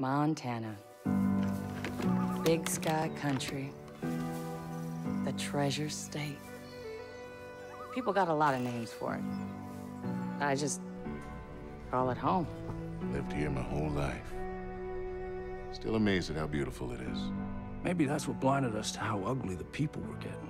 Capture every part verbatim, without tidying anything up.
Montana. Big sky country. The treasure state. People got a lot of names for it. I just call it home. Lived here my whole life. Still amazed at how beautiful it is. Maybe that's what blinded us to how ugly the people were getting.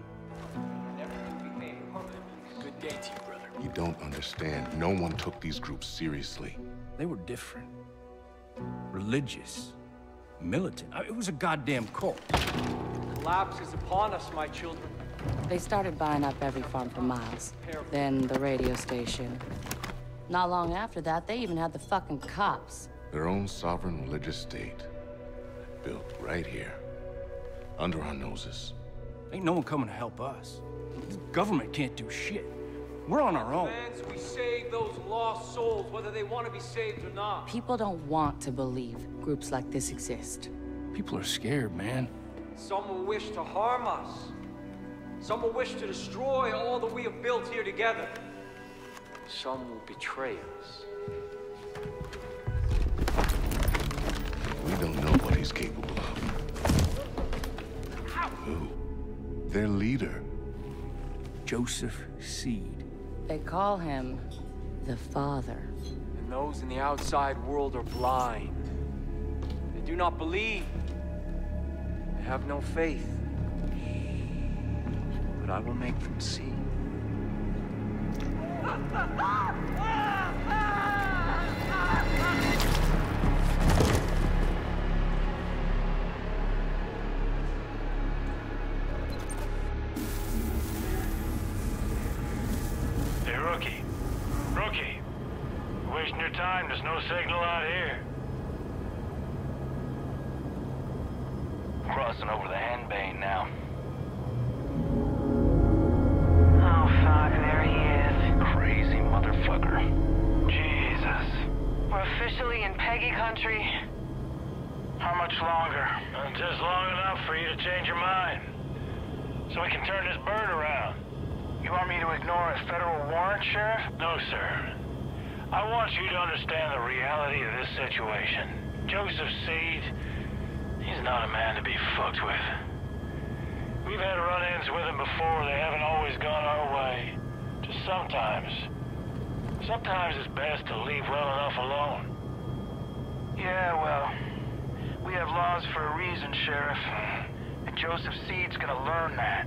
Good day to you, brother. You don't understand. No one took these groups seriously. They were different. Religious. Militant. I mean, it was a goddamn cult. Collapse is upon us, my children. They started buying up every farm for miles. Then the radio station. Not long after that, they even had the fucking cops. Their own sovereign religious state. Built right here. Under our noses. Ain't no one coming to help us. The government can't do shit. We're on our own. Friends, we save those lost souls, whether they want to be saved or not. People don't want to believe groups like this exist. People are scared, man. Some will wish to harm us. Some will wish to destroy all that we have built here together. Some will betray us. We don't know what he's capable of. Who? Their leader. Joseph Seed. They call him the Father. And those in the outside world are blind. They do not believe. They have no faith. But I will make them see. Hey, Rookie. Rookie. You're wasting your time. There's no signal out here. Crossing over the Henbane now. Oh, fuck, there he is. Crazy motherfucker. Jesus. We're officially in Peggy country. How much longer? Uh, just long enough for you to change your mind. So we can turn this bird around. You want me to ignore a federal warrant, Sheriff? No, sir. I want you to understand the reality of this situation. Joseph Seed, he's not a man to be fucked with. We've had run-ins with him before. They haven't always gone our way. Just sometimes. Sometimes it's best to leave well enough alone. Yeah, well, we have laws for a reason, Sheriff. And Joseph Seed's gonna learn that.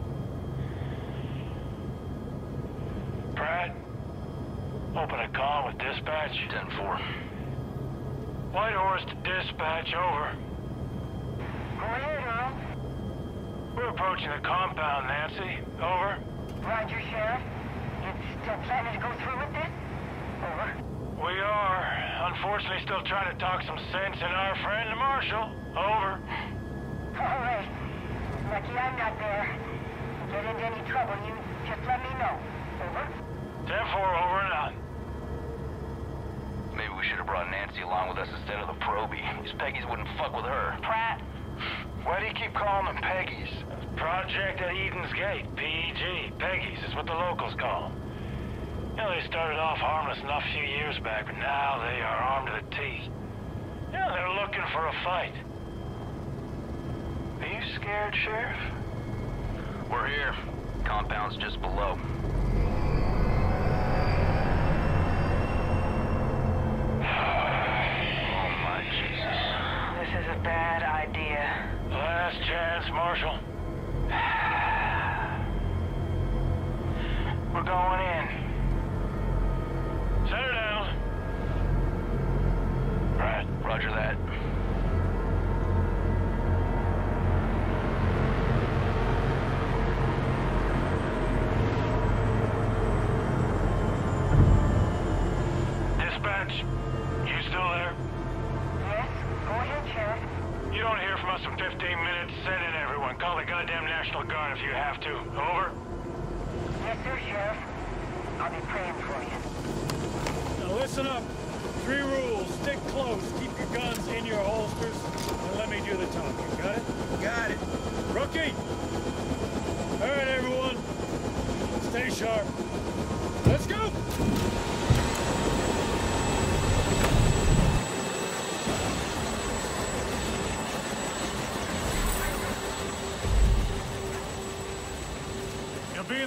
Pratt, open a comm with dispatch. ten four. White Horse to dispatch, over. Go ahead, Earl. We're approaching the compound, Nancy. Over. Roger, Sheriff. You still planning to go through with this? Over. We are. Unfortunately, still trying to talk some sense in our friend, the Marshal. Over. All right. Lucky I'm not there. Get into any trouble, you just let me know. Over. ten four, over and out. Maybe we should have brought Nancy along with us instead of the Proby. These Peggies wouldn't fuck with her. Pratt. Why do you keep calling them Peggies? Project at Eden's Gate, P E G. Peggies is what the locals call them. You know, they started off harmless enough a few years back, but now they are armed to the teeth. Yeah, they're looking for a fight. Are you scared, Sheriff? We're here. Compound's just below. Oh my Jesus. This is a bad idea. Last chance, Marshal. We're going in. Set her down. Right. Roger that. Dispatch, you still there? Yes? Go ahead, Sheriff. You don't hear from us in fifteen minutes. Send in everyone. Call the goddamn National Guard if you have to. Over. Yes, sir, Sheriff. I'll be praying for you. Now listen up. Three rules. Stick close. Keep your guns in your holsters. And let me do the talking. Got it? Got it. Rookie! All right, everyone. Stay sharp. Let's go!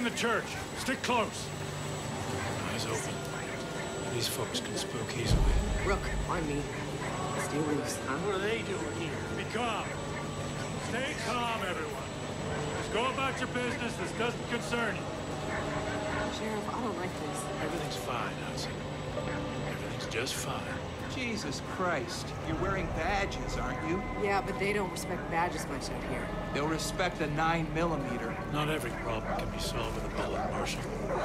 in the church. Stick close. Eyes open. These folks can spook easily. Rook, on me. Stay loose, huh? What are they doing here? Be calm. Stay calm, everyone. Just go about your business. This doesn't concern you. Sheriff, I don't like this. Everything's fine, Hudson. Everything's just fine. Jesus Christ. You're wearing badges, aren't you? Yeah, but they don't respect badges much out here. They'll respect a nine millimeter. Not every problem can be solved with a bullet, Marshal.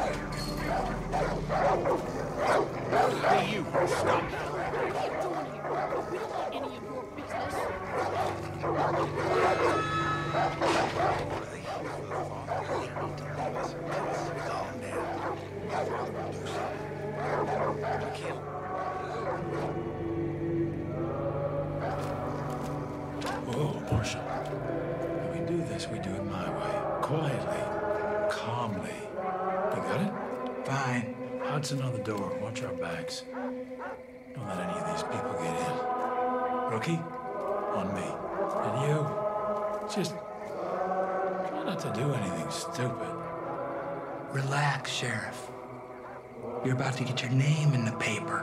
Hey, you. Stop. What are you doing here? We don't want any of your business. Whoa, Marshal. When we do this, we do it my way. Quietly. Calmly. You got it? Fine. Hudson on the door. Watch our backs. Don't let any of these people get in. Rookie, on me. And you, just try not to do anything stupid. Relax, Sheriff. You're about to get your name in the paper.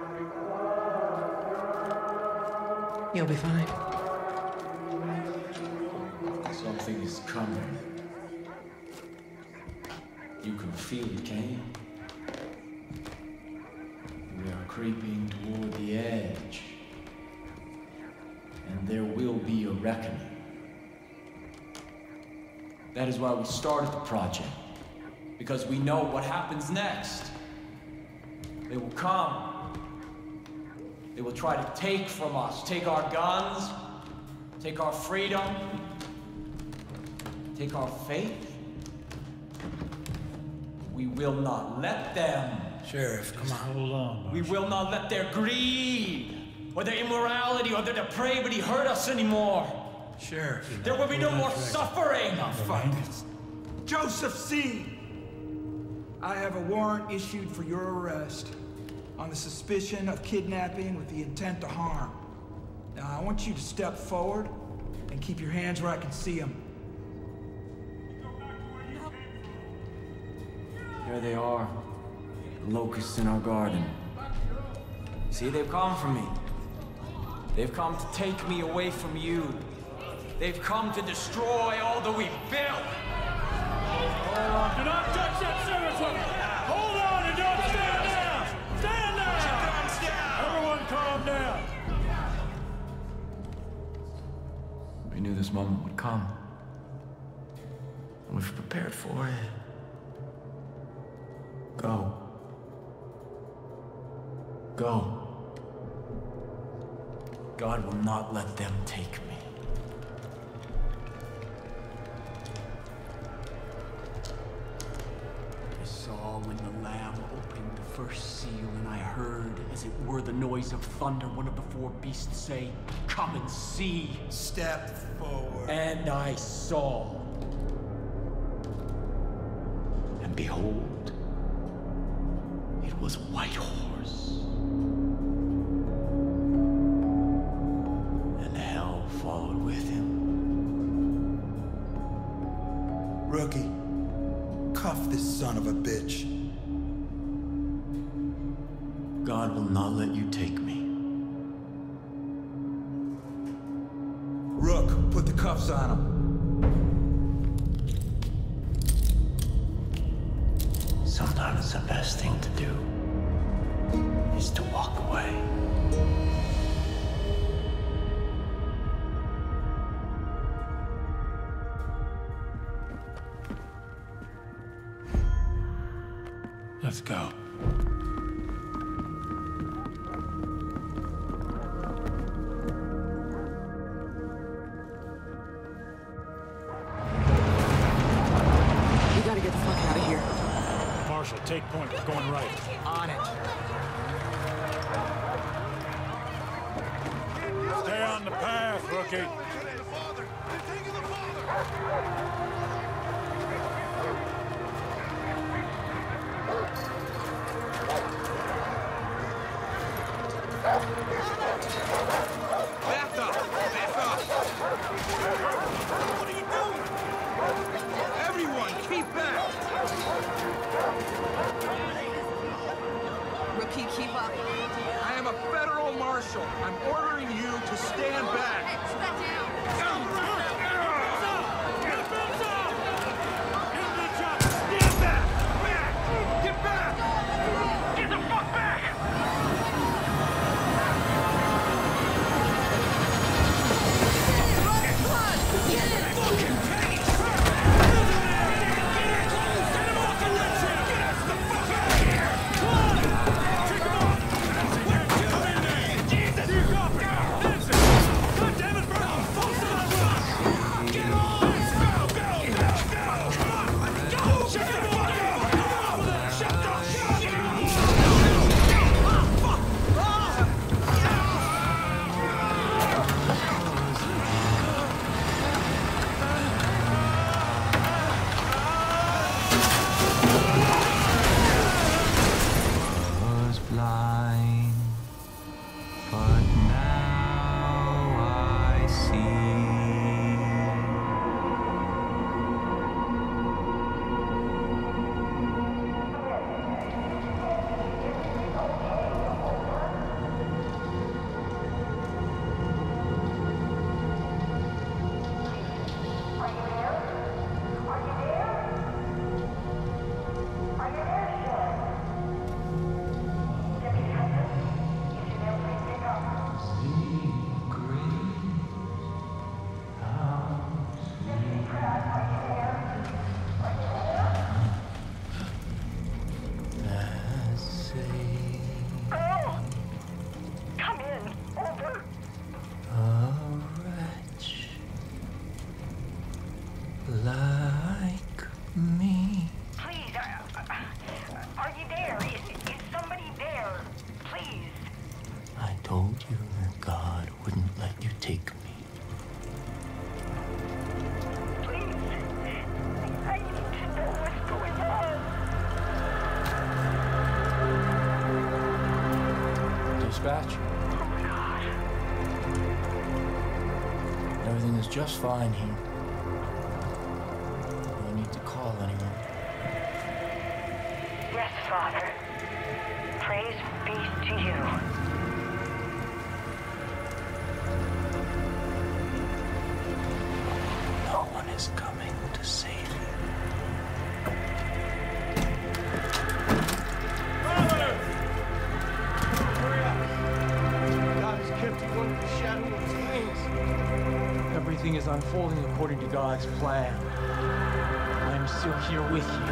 You'll be fine. Something is coming. You can feel it, can you? We are creeping toward the edge. And there will be a reckoning. That is why we started the project. Because we know what happens next. They will come. They will try to take from us, take our guns, take our freedom, take our faith. We will not let them. Sheriff, come on. Hold on, Marshal. We will not let their greed, or their immorality, or their depravity hurt us anymore. Sheriff. There will be no more suffering. Oh, fuck. Joseph C. I have a warrant issued for your arrest on the suspicion of kidnapping with the intent to harm. Now, I want you to step forward and keep your hands where I can see them. There they are. The locusts in our garden. See, they've come for me. They've come to take me away from you. They've come to destroy all that we've built. Hold on. Do not touch that service weapon. Hold on and don't stand down. Stand down. Everyone calm down. We knew this moment would come. And we've prepared for it. Go. Go. God will not let them take me. I saw when the Lamb opened the first seal, and I heard, as it were the noise of thunder, one of the four beasts say, "Come and see." Step forward. And I saw. And behold, it was a white horse. And hell followed with him. Rookie, cuff this son of a bitch. God will not let you take me. Rook, put the cuffs on him. Sometimes the best thing to do is to walk away. Let's go. We gotta get the fuck out of here. Marshal, take point. We're going right. On it. Stay on the path, Rookie. Back up! Back up! What are you doing? Everyone, keep back! a federal marshal. I'm ordering you to stand back. Hey, stand down. Stand back! Back! Get back! Get the fuck back! Like me. Please, uh, are you there? Is, is somebody there? Please. I told you that God wouldn't let you take me. Please. I need to know what's going on. Dispatch? Oh, God. Everything is just fine here. No need to call anyone. Yes, Father. Praise be to you. No one is coming to save you. Father! Hurry up! God has kept you under the shadow of his wings. Everything is unfolding according to God's plan. I am still here with you.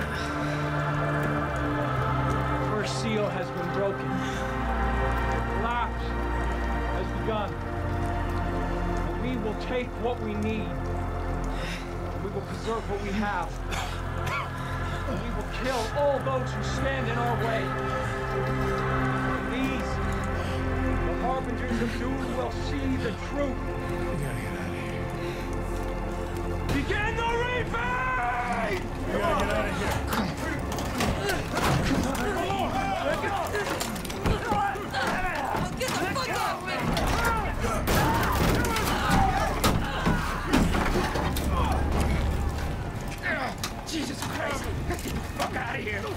The first seal has been broken. The collapse has begun. And we will take what we need. And we will preserve what we have. And we will kill all those who stand in our way. And these, the harbingers of doom, will see the truth. Begin the reaping! We gotta get out of here. Get the fuck off me! Jesus Christ! Get the fuck out of here!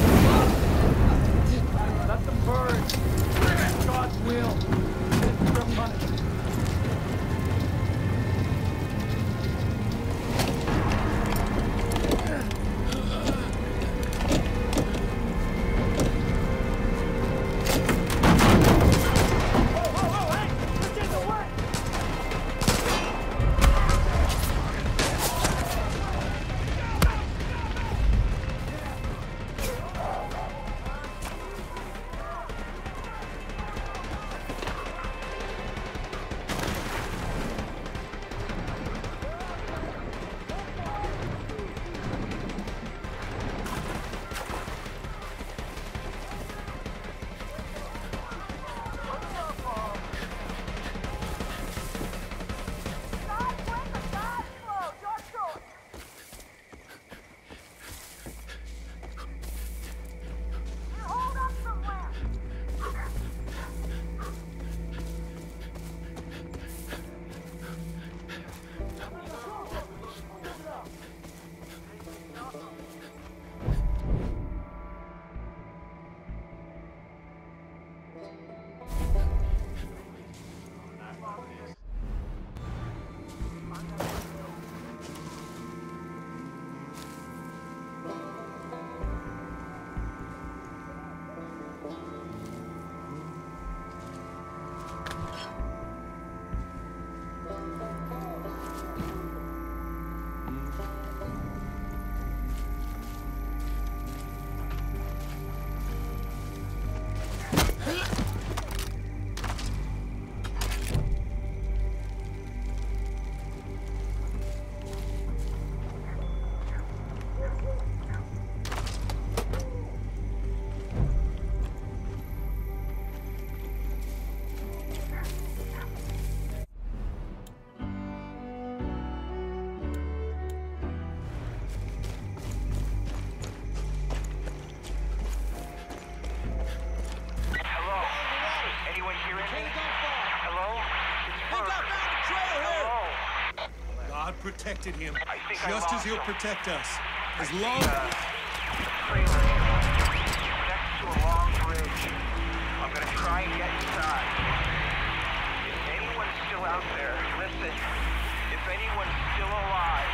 Let them burn. That's God's will. It's your punishment. Hello? Think I found the trail here! Hello? God protected him, I think I just as lost he'll him. protect us. As I long see, uh, trailer next to a long bridge. I'm gonna try and get inside. If anyone's still out there, listen. If anyone's still alive.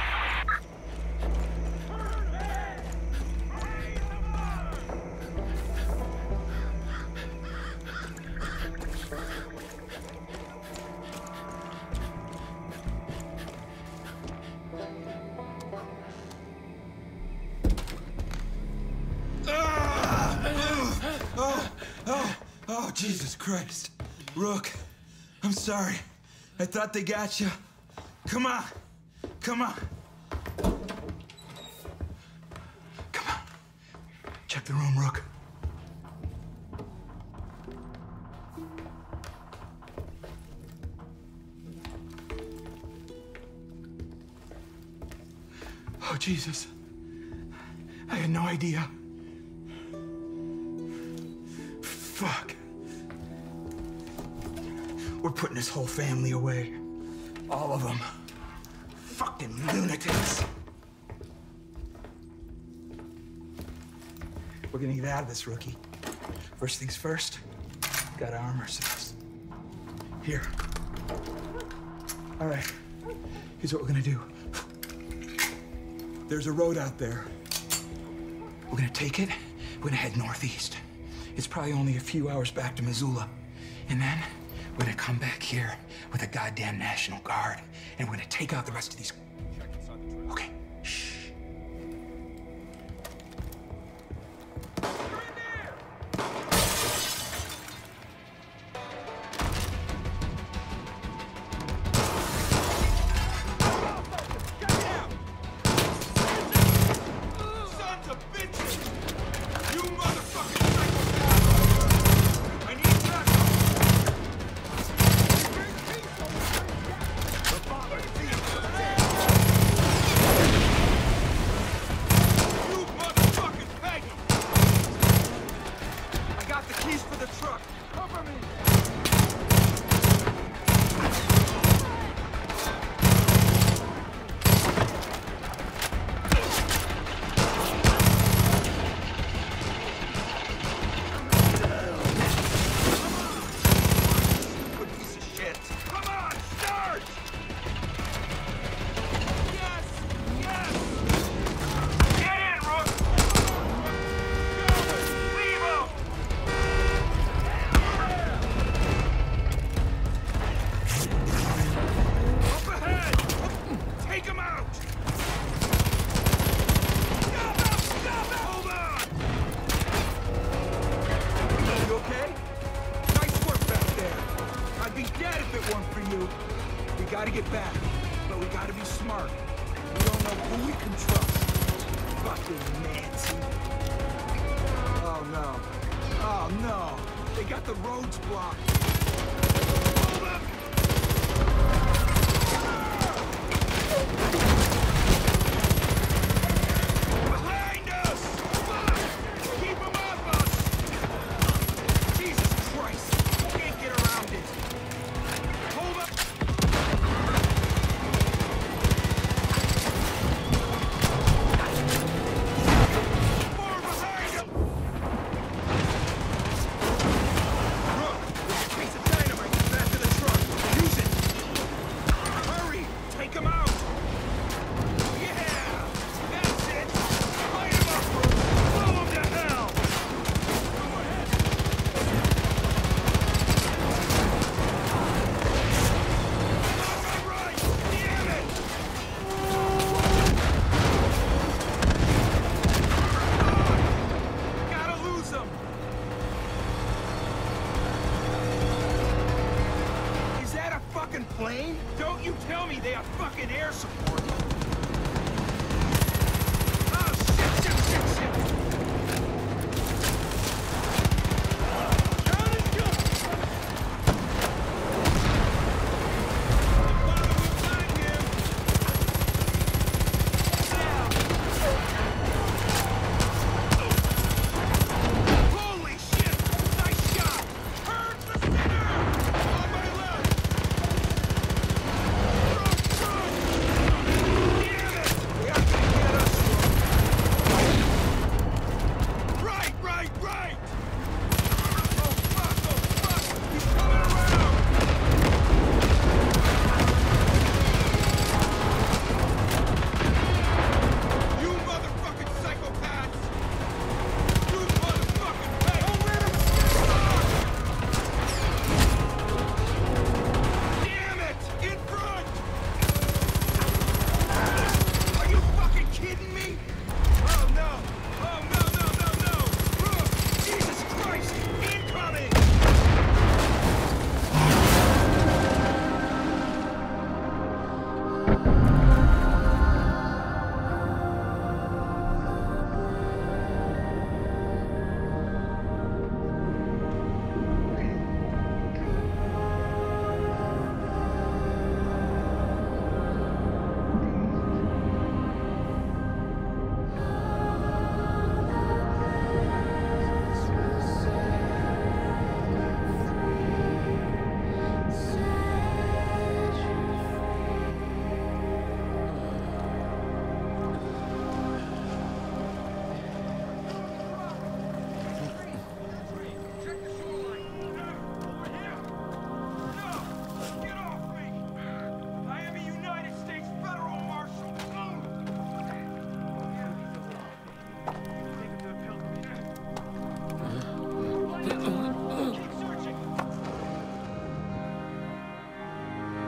Oh, oh, oh, Jesus Christ. Rook, I'm sorry. I thought they got you. Come on. Come on. Come on. Check the room, Rook. Oh, Jesus. I had no idea. Fuck. We're putting this whole family away. All of them. Fucking lunatics. We're gonna get out of this, Rookie. First things first, gotta arm ourselves. Here. All right. Here's what we're gonna do. There's a road out there. We're gonna take it. We're gonna head northeast. It's probably only a few hours back to Missoula. And then we're gonna come back here with a goddamn National Guard, and we're gonna take out the rest of these. Okay, shh. gotta get back, but we gotta be smart. We don't know who we can trust. Fucking Nancy. Oh no. Oh no. They got the roads blocked. Hold up! Behind us! Fuck! Keep them off us! Jesus Christ! We can't get around it. Hold up! More behind him! Rook, there's a case of dynamite in the back of the truck. Use it! Hurry! Take him out! Yeah! That's it! Light him up, Rook! Blow him to hell! Go ahead! All right! Damn it! Gotta lose him! Is that a fucking plane? Don't you tell me they have fucking air support! Oh, shit, shit, shit, shit! Down and go! Father, we find him! Holy shit! Nice shot! Turn the center!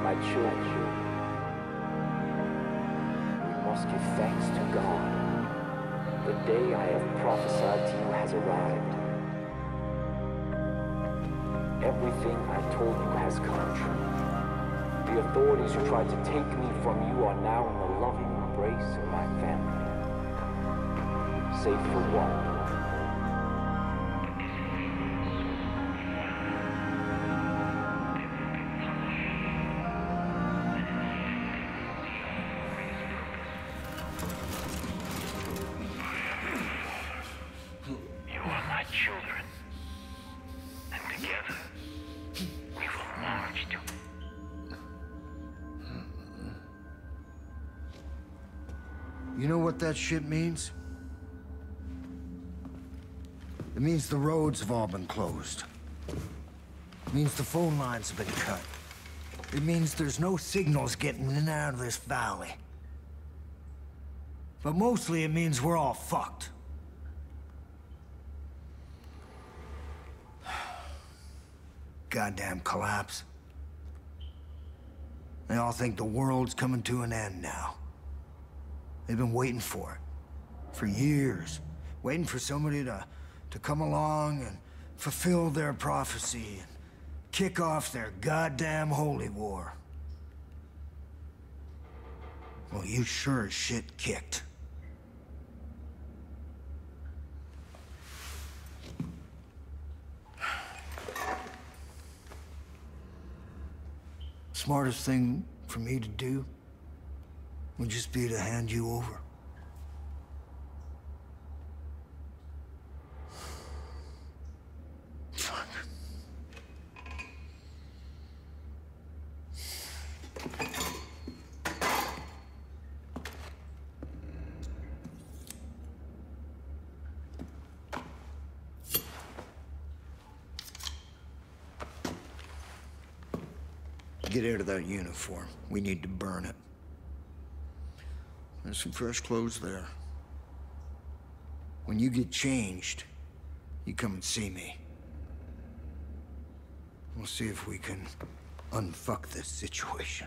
my children. We must give thanks to God. The day I have prophesied to you has arrived. Everything I told you has come true. The authorities who tried to take me from you are now in the loving embrace of my family. Save for one. You are my children. And together, we will march to... You know what that shit means? It means the roads have all been closed. It means the phone lines have been cut. It means there's no signals getting in and out of this valley. But mostly it means we're all fucked. Goddamn collapse. They all think the world's coming to an end now. They've been waiting for it. For years. Waiting for somebody to, to come along and fulfill their prophecy and kick off their goddamn holy war. Well, you sure as shit kicked. Smartest thing for me to do would just be to hand you over. Fuck. Get out of that uniform. We need to burn it. There's some fresh clothes there. When you get changed, you come and see me. We'll see if we can unfuck this situation.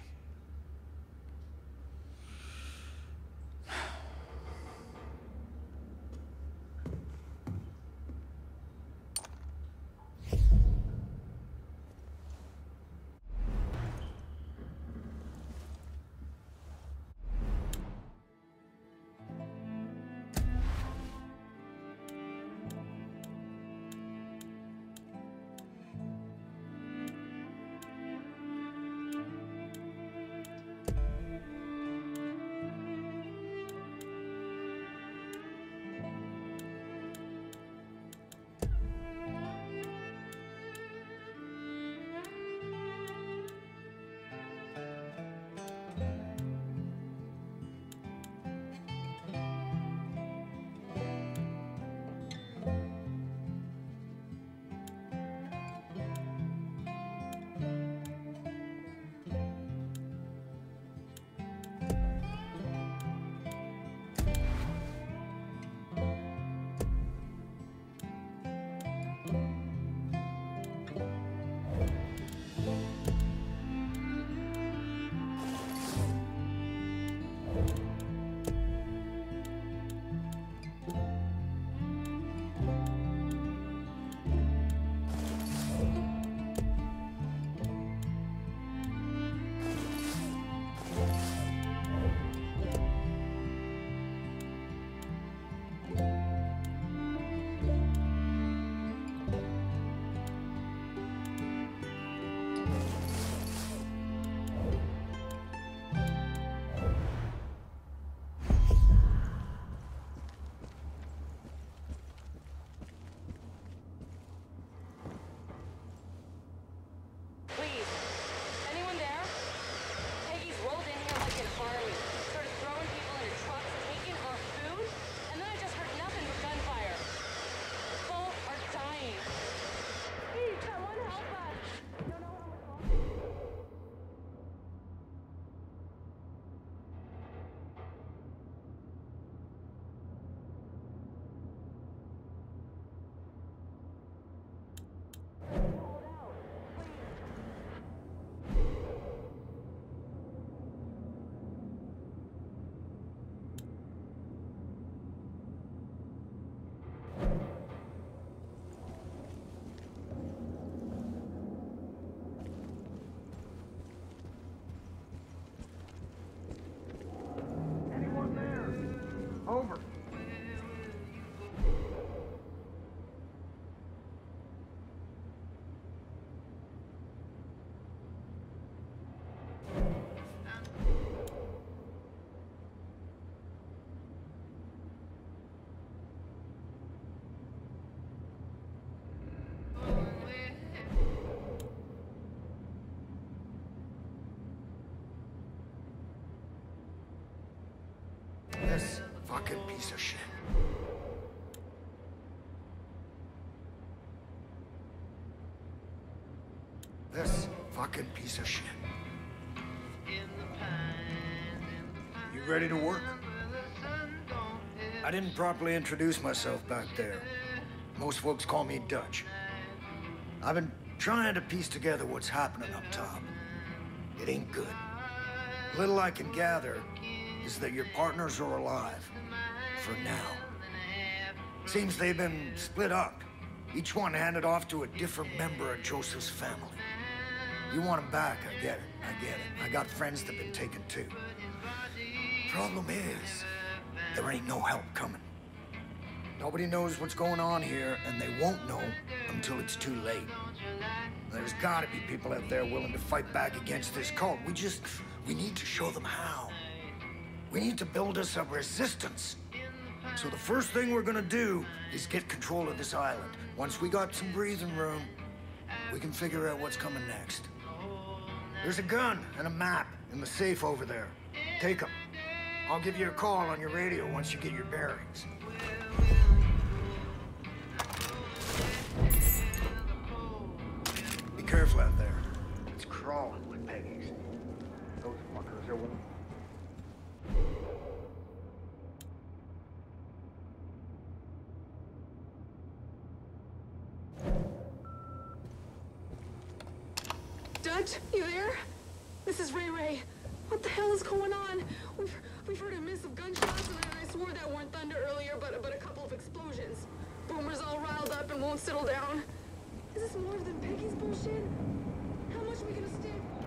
piece of shit. This fucking piece of shit. You ready to work? I didn't properly introduce myself back there. Most folks call me Dutch. I've been trying to piece together what's happening up top. It ain't good. Little I can gather is that your partners are alive. For now. Seems they've been split up. Each one handed off to a different member of Joseph's family. You want them back, I get it, I get it. I got friends that've been taken too. Problem is, there ain't no help coming. Nobody knows what's going on here, and they won't know until it's too late. There's gotta be people out there willing to fight back against this cult. We just, we need to show them how. We need to build us a resistance. So the first thing we're gonna do is get control of this island. Once we got some breathing room, we can figure out what's coming next. There's a gun and a map in the safe over there. Take them. I'll give you a call on your radio once you get your bearings. Be careful out there. It's crawling with Peggy's. Those fuckers are one. Dutch, you there? This is Ray Ray. What the hell is going on? We've, we've heard a miss of gunshots, and I swore that weren't thunder earlier, but, but a couple of explosions. Boomer's all riled up and won't settle down. Is this more than Peggy's bullshit? How much are we gonna stand for?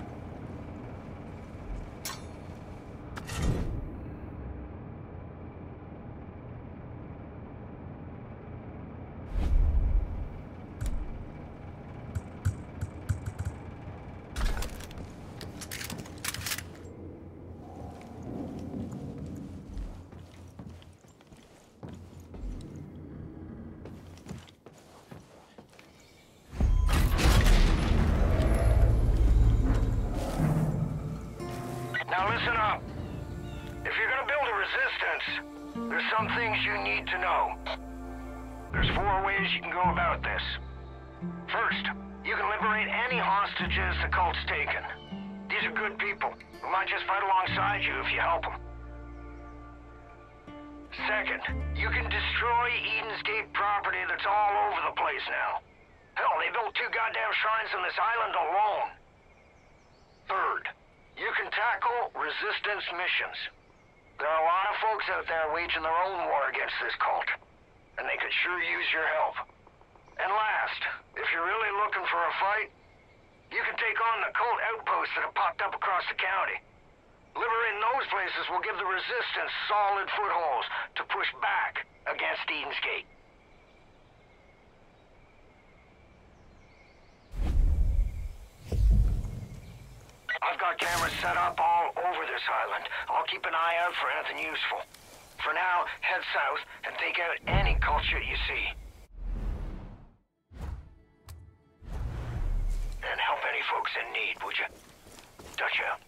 Now listen up. If you're gonna build a resistance, there's some things you need to know. There's four ways you can go about this. First, you can liberate any hostages the cult's taken. These are good people who might just fight alongside you if you help them. Second, you can destroy Eden's Gate property that's all over the place now. Hell, they built two goddamn shrines on this island alone. Third, you can tackle resistance missions. There are a lot of folks out there waging their own war against this cult, and they could sure use your help. And last, if you're really looking for a fight, you can take on the cult outposts that have popped up across the county. Liberating those places will give the resistance solid footholds to push back against Eden's Gate. I've got cameras set up all over this island. I'll keep an eye out for anything useful. For now, head south and take out any cult shit you see. And help any folks in need, would you? Dutch out.